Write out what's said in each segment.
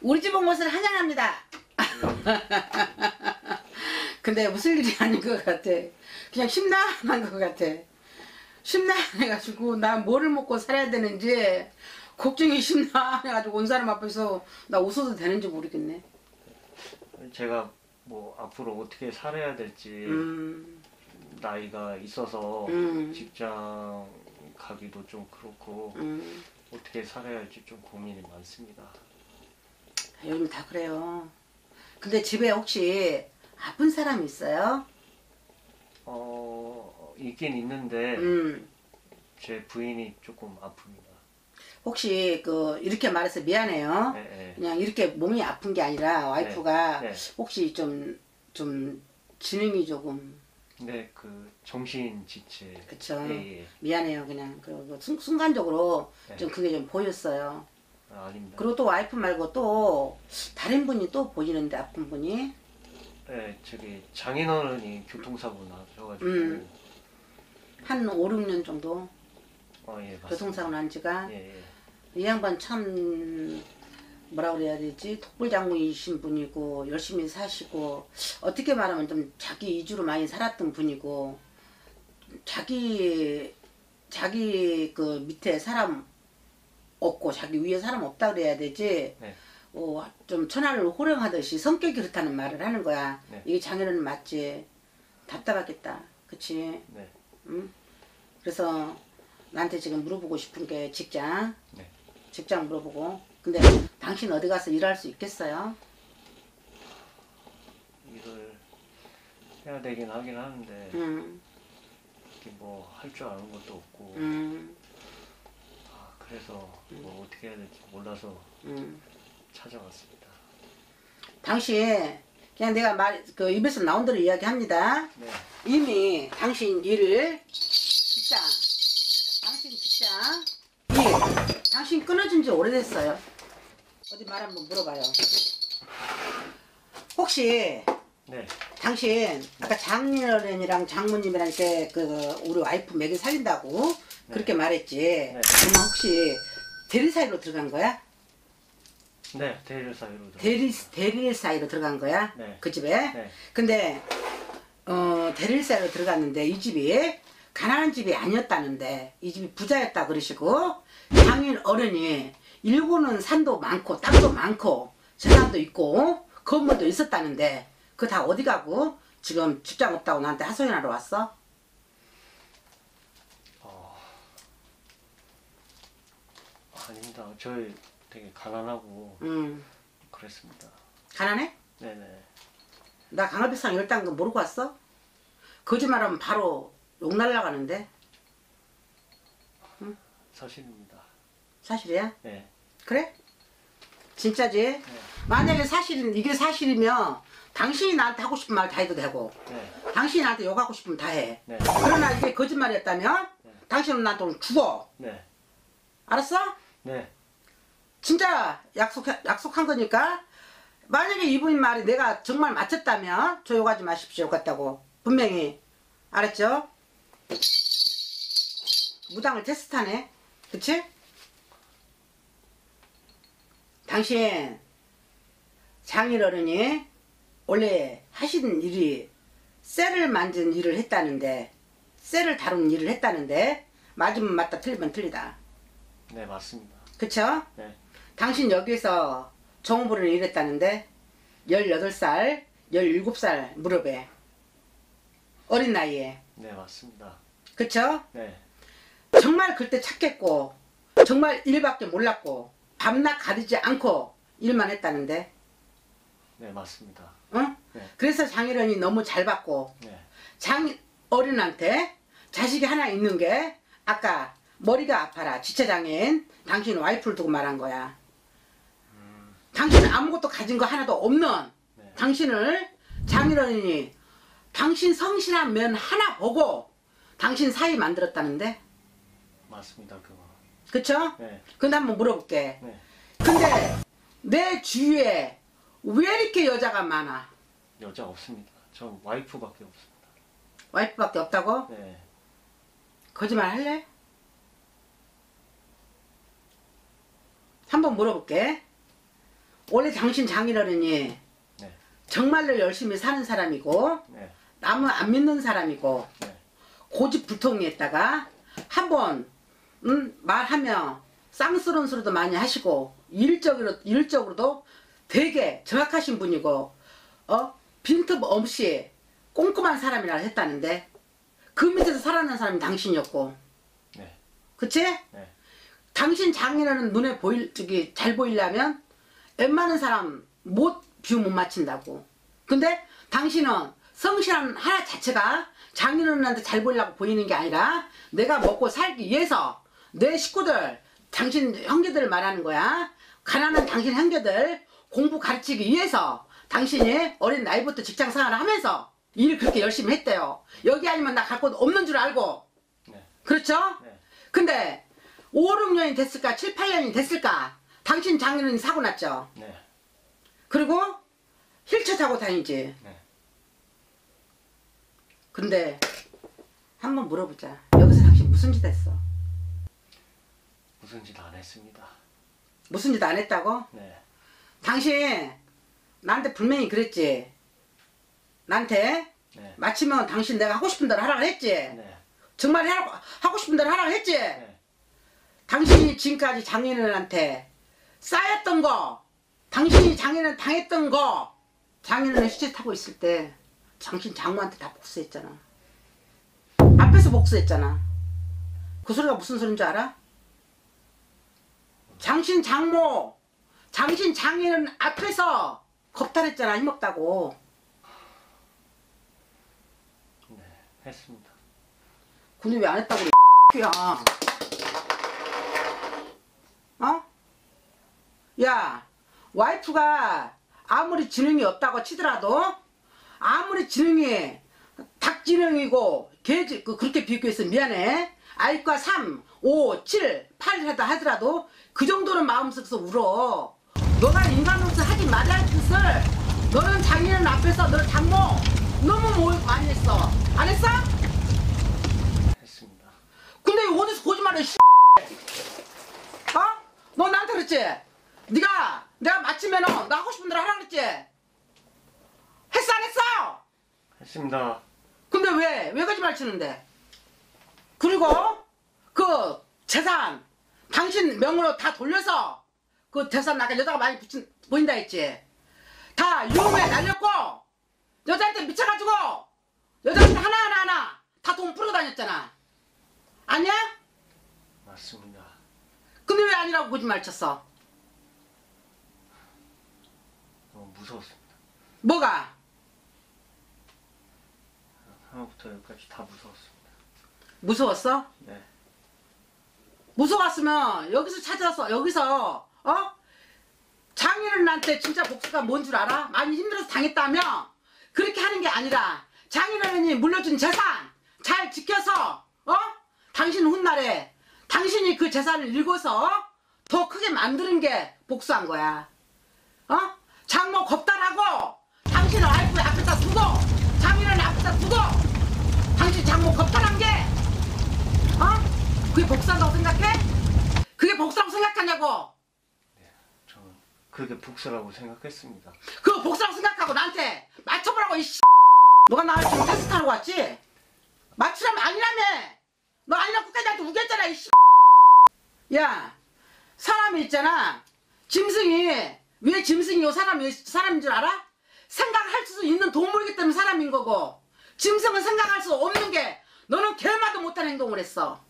우리 집 온 것을 환영합니다. 근데 무슨 일이 아닌 것 같아. 그냥 심란한 것 같아. 심란해가지고 나 뭐를 먹고 살아야 되는지 걱정이 심란해가지고 온 사람 앞에서 나 웃어도 되는지 모르겠네. 제가 뭐 앞으로 어떻게 살아야 될지 나이가 있어서 직장 가기도 좀 그렇고 어떻게 살아야 할지 좀 고민이 많습니다. 요즘 다 그래요. 근데 집에 혹시 아픈 사람 있어요? 있긴 있는데 제 부인이 조금 아픕니다. 혹시 이렇게 말해서 미안해요. 네. 그냥 이렇게 몸이 아픈 게 아니라 와이프가 네. 혹시 좀 지능이 조금 네, 그 정신 지체. 그쵸. 예. 미안해요. 그냥 그리고 순간적으로 네. 좀 그게 좀 보였어요. 아닙니다. 그리고 또 와이프 말고 또 다른 분이 또 보이는데 아픈 분이 네, 저기 장인어른이 교통사고 나셔가지고 한 5, 6년 정도 예, 맞습니다. 교통사고 난 지가 예. 이 양반 참 뭐라 그래야 되지? 독불장군이신 분이고 열심히 사시고 어떻게 말하면 좀 자기 이주로 많이 살았던 분이고 자기 그 밑에 사람 없고 자기 위에 사람 없다 그래야 되지. 네. 좀 천하를 호령하듯이 성격이 그렇다는 말을 하는 거야. 네. 이게 장인어른 맞지? 답답하겠다. 그치? 네. 응? 그래서 나한테 지금 물어보고 싶은 게 직장. 네. 직장 물어보고. 근데 당신 어디 가서 일할 수 있겠어요? 일을 해야 되긴 하긴 하는데 이렇게 뭐 할 줄 아는 것도 없고 그래서 뭐 어떻게 해야 될지 몰라서 찾아왔습니다. 당신 그냥 내가 입에서 나온 대로 이야기합니다. 네. 이미 당신 일을 당신 직장 일 당신 끊어진 지 오래됐어요. 어디 말 한번 물어봐요. 혹시 네. 당신 아까 장인어른이랑 장모님이랑 이렇게 우리 와이프 먹이 살린다고 그렇게 말했지. 그러면 혹시 대리 사이로 들어간 거야? 네, 대릴 사이로 대릴 사이로 들어간 거야? 네. 그 집에? 네. 근데 대릴 사이로 들어갔는데 이 집이 가난한 집이 아니었다는데 이 집이 부자였다 그러시고 장인 어른이 일구는 산도 많고 땅도 많고 재산도 있고 건물도 있었다는데 그거 다 어디 가고 지금 직장 없다고 나한테 하소연하러 왔어? 아닙니다. 저희 되게 가난하고 그랬습니다. 가난해? 네네. 나 강화비상 열단 거 모르고 왔어? 거짓말하면 바로 욕 날라가는데. 응? 사실입니다. 사실이야? 네. 그래? 진짜지? 네. 만약에 이게 사실이면 당신이 나한테 하고 싶은 말 다 해도 되고 네. 당신이 나한테 욕하고 싶으면 다 해. 네. 그러나 이게 거짓말이었다면 당신은 나한테 오늘 죽어. 네. 알았어? 네. 진짜 약속한 거니까 만약에 이분 말이 내가 정말 맞췄다면 저 욕하지 마십시오 같다고 분명히. 알았죠? 무당을 테스트하네. 그치? 당신 장인어른이 원래 하시는 일이 쇠를 만든 일을 했다는데 쇠를 다루는 일을 했다는데 맞으면 맞다 틀리면 틀리다. 네, 맞습니다. 그쵸? 네. 당신 여기서 정부를 일했다는데 18살, 17살 무렵에 어린 나이에. 네, 맞습니다. 그쵸? 네. 정말 그때 착했고 정말 일밖에 몰랐고 밤낮 가리지 않고 일만 했다는데. 네, 맞습니다. 응? 네. 그래서 장인어른이 너무 잘 받고 네. 장어른한테 자식이 하나 있는 게 아까 머리가 아파라 지체장애인 당신 와이프를 두고 말한 거야. 당신은 아무것도 가진 거 하나도 없는 당신을 장인어른이 당신 성실한 면 하나 보고 당신 사이 만들었다는데. 맞습니다. 그거. 그쵸? 네. 근데 한번 물어볼게. 네. 근데 내 주위에 왜 이렇게 여자가 많아? 여자 없습니다. 전 와이프밖에 없습니다. 와이프밖에 없다고? 네. 거짓말 할래? 한번 물어볼게. 원래 당신 장인어른이 네. 정말로 열심히 사는 사람이고 네. 남은 안 믿는 사람이고 네. 고집불통이했다가 한번 말하면 쌍스러운 소리도 많이 하시고 일적으로도 되게 정확하신 분이고 빈틈 없이 꼼꼼한 사람이라 했다는데 그 밑에서 살아난 사람이 당신이었고 네. 그치? 네. 당신 장인어른 눈에 잘 보이려면 웬만한 사람 비유 못 맞춘다고. 근데 당신은 성실한 하나 자체가 장인어른한테 잘 보이려고 보이는 게 아니라 내가 먹고 살기 위해서 내 식구들 당신 형제들을 말하는 거야. 가난한 당신 형제들 공부 가르치기 위해서 당신이 어린 나이부터 직장 생활을 하면서 일을 그렇게 열심히 했대요. 여기 아니면 나 갈 곳 없는 줄 알고. 네. 그렇죠? 네. 근데 5, 6년이 됐을까 7, 8년이 됐을까 당신 장인어른이 사고 났죠. 네. 그리고 휠체어 타고 다니지. 네. 근데 한번 물어보자. 여기서 당신 무슨 짓 했어? 무슨 짓 안 했습니다. 무슨 짓 안 했다고? 네. 당신 나한테 분명히 그랬지. 나한테 네. 마치면 당신 내가 하고 싶은 대로 하라고 했지. 네. 정말 하고 싶은 대로 하라고 했지. 네. 당신이 지금까지 장인어른한테 쌓였던 거, 당신이 장인어른 당했던 거, 장인어른 시체 타고 있을 때 당신 장모한테 다 복수했잖아. 앞에서 복수했잖아. 그 소리가 무슨 소리인 줄 알아? 당신 장모, 당신 장인어른 앞에서 겁탈했잖아. 힘없다고. 네. 했습니다. 근데 왜 안 했다고 그래, 야. 야, 와이프가 아무리 지능이 없다고 치더라도 아무리 지능이 닭지능이고 그렇게 비교해서 미안해. 아이과 3, 5, 7, 8이라도 하더라도 그 정도는 마음속에서 울어. 너가 인간으로서 하지 말라 할 짓을 너는 장인어른 앞에서 너 장모 너무 많이 했어. 안 했어? 했습니다. 근데 어디서 거짓말해? 너 나한테 그랬지? 내가 마치면은 나 하고 싶은 대로 하라 그랬지? 했어 안 했어? 했습니다. 근데 왜 거짓말 치는데? 그리고 그 재산 당신 명으로 다 돌려서 그 재산 아까 여자가 많이 보인다 했지? 다 유흥에 날렸고 여자한테 미쳐가지고 여자한테 하나 다 돈 풀어 다녔잖아. 아니야? 맞습니다. 근데 왜 아니라고 거짓말 쳤어? 너무 무서웠습니다. 뭐가? 하나부터 여기까지 다 무서웠습니다. 무서웠어? 네. 무서웠으면 여기서 장인어른한테 진짜 복수가 뭔 줄 알아? 많이 힘들어서 당했다며 그렇게 하는 게 아니라 장인어른이 물려준 재산 잘 지켜서 당신 훗날에 당신이 그 재산을 읽어서 더 크게 만드는 게 복수한 거야. 장모 겁탈하고 당신을 와이프 앞에다 두고 장인어른 앞에다 두고 당신 장모 겁탈한 게 그게 복수한다고 생각해? 그게 복수라고 생각하냐고? 저는 그게 복수라고 생각했습니다. 그거 복수라고 생각하고 나한테 맞춰보라고 이 너가 나를 지금 테스트하러 왔지? 맞추라면 아니라며. 너 아니라 끝까지 나한테 우겼잖아 이 야, 사람이 있잖아. 짐승이 왜 짐승이 사람인 줄 알아? 생각할 수 있는 동물이기 때문에 사람인 거고 짐승은 생각할 수 없는 게 너는 개마도 못한 행동을 했어.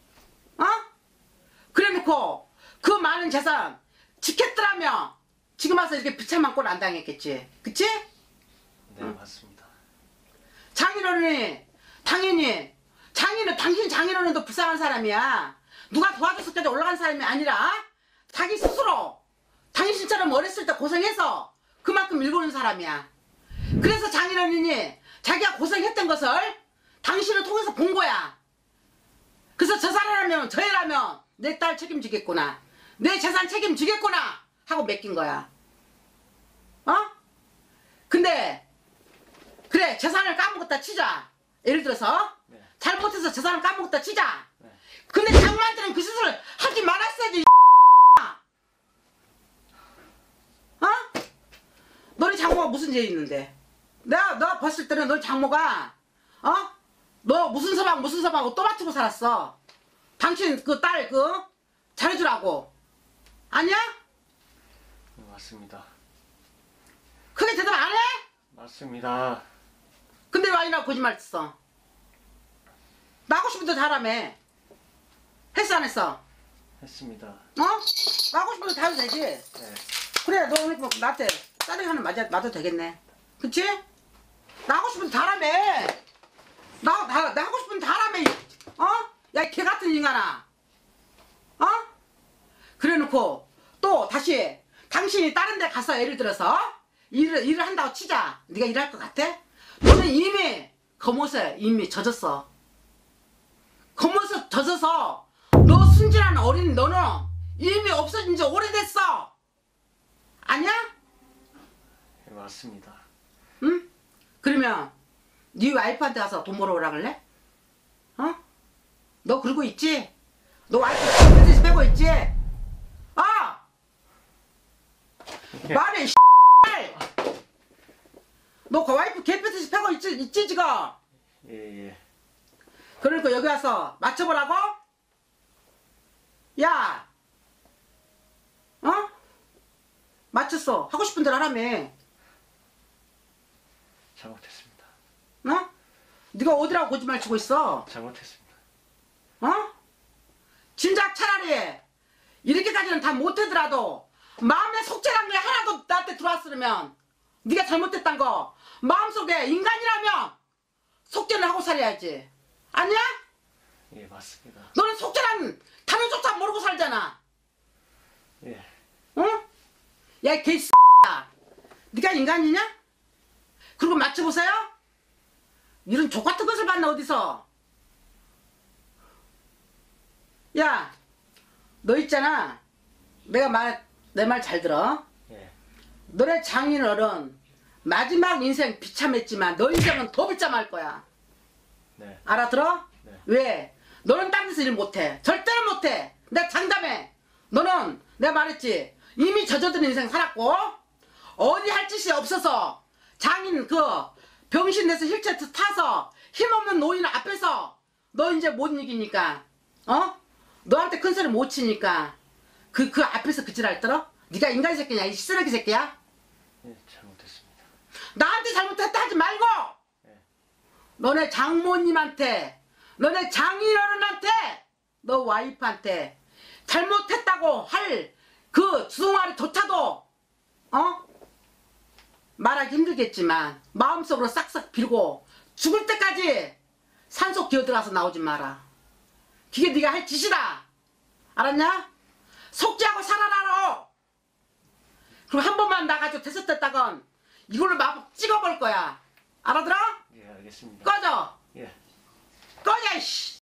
그래놓고 그 많은 재산 지켰더라면 지금 와서 이렇게 비참한 꼴 안 당했겠지. 그치? 네, 맞습니다. 장인어른이 당연히 당신 장인어른도 불쌍한 사람이야. 누가 도와줘서까지 올라간 사람이 아니라 자기 스스로 당신처럼 어렸을 때 고생해서 그만큼 일구는 사람이야. 그래서 장인어른이 자기가 고생했던 것을 당신을 통해서 본 거야. 그래서 저 사람이라면 저 애라면 내 딸 책임지겠구나, 내 재산 책임지겠구나 하고 맡긴 거야. 근데 그래 재산을 까먹었다 치자. 예를 들어서 네. 잘못해서 재산을 까먹었다 치자. 네. 근데 장모한테는 그 짓을 하지 말았어야지. 너네 장모가 무슨 죄 있는데? 너 봤을 때는 너 장모가 너 무슨 서방하고 또 맞추고 살았어. 당신 그 딸 잘해주라고. 아니야? 맞습니다. 그게 대답 안 해? 맞습니다. 근데 왜 아니라고 거짓말 했어? 나 하고 싶은 대로 잘하며. 했어 안 했어? 했습니다. 나 하고 싶은 대로 다 해도 되지? 네. 그래 너 뭐 나한테 짜증 하나 맞아도 되겠네. 그치? 나 하고 싶은 대로 잘하며. 나 하고 싶은 대로 잘하며. 야 이 개 같은 인간아. 그래 놓고 또 다시 당신이 다른 데 가서 예를 들어서 일을 한다고 치자. 네가 일할 것 같아? 너는 이미 검옷에 이미 젖었어. 검옷에 젖어서 너 순진한 어린 너는 이미 없어진 지 오래됐어. 아니야? 네, 맞습니다. 응? 그러면 네 와이프한테 가서 돈 벌어오라 그래? 너 그러고 있지? 너 와이프 개패듯이 빼고 있지? 말해 너 그 와이프 개패듯이 패고 있지 지금? 예. 그러니까 여기 와서 맞춰보라고? 야 맞췄어. 하고 싶은 대로 하라며. 잘못했습니다. 네가 어디라고 거짓말 치고 있어? 잘못했습니다. 진작 차라리 이렇게까지는 다 못하더라도 마음에 속죄란 게 하나도 나한테 들어왔으면 네가 잘못했단 거 마음속에 인간이라면 속죄는 하고 살아야지. 아니야? 예, 맞습니다. 너는 속죄란 단어조차 모르고 살잖아. 예. 응? 야 이 개X야. 네가 인간이냐? 그리고 맞춰보세요. 이런 족같은 것을 봤나 어디서. 야 너 있잖아. 내 말 잘 들어. 예. 너네 장인어른 마지막 인생 비참했지만 너 인생은 더 비참할 거야. 네. 알아들어? 네. 왜? 너는 딴 데서 일 못해. 절대로 못해. 내가 장담해. 너는 내가 말했지. 이미 젖어든 인생 살았고 어디 할 짓이 없어서 장인 병신 내서 휠체어 타서 힘없는 노인 앞에서 너 이제 못 이기니까 너한테 큰 소리 못 치니까 그 앞에서 그 지랄 떨어? 네가 인간 새끼냐 이 쓰레기 새끼야? 예, 잘못했습니다. 나한테 잘못했다 하지 말고 예. 너네 장모님한테 너네 장인어른한테 너 와이프한테 잘못했다고 할 그 주둥아리조차도 말하기 힘들겠지만 마음속으로 싹싹 빌고 죽을 때까지 산속 기어들어가서 나오지 마라. 그게 네가 할 짓이다. 알았냐? 속죄하고 살아라로. 그리고 한 번만 나가지고 대섰댔다건 이걸로 마법 찍어볼 거야. 알아들어? 예, 알겠습니다. 꺼져. 예. 꺼져 이씨.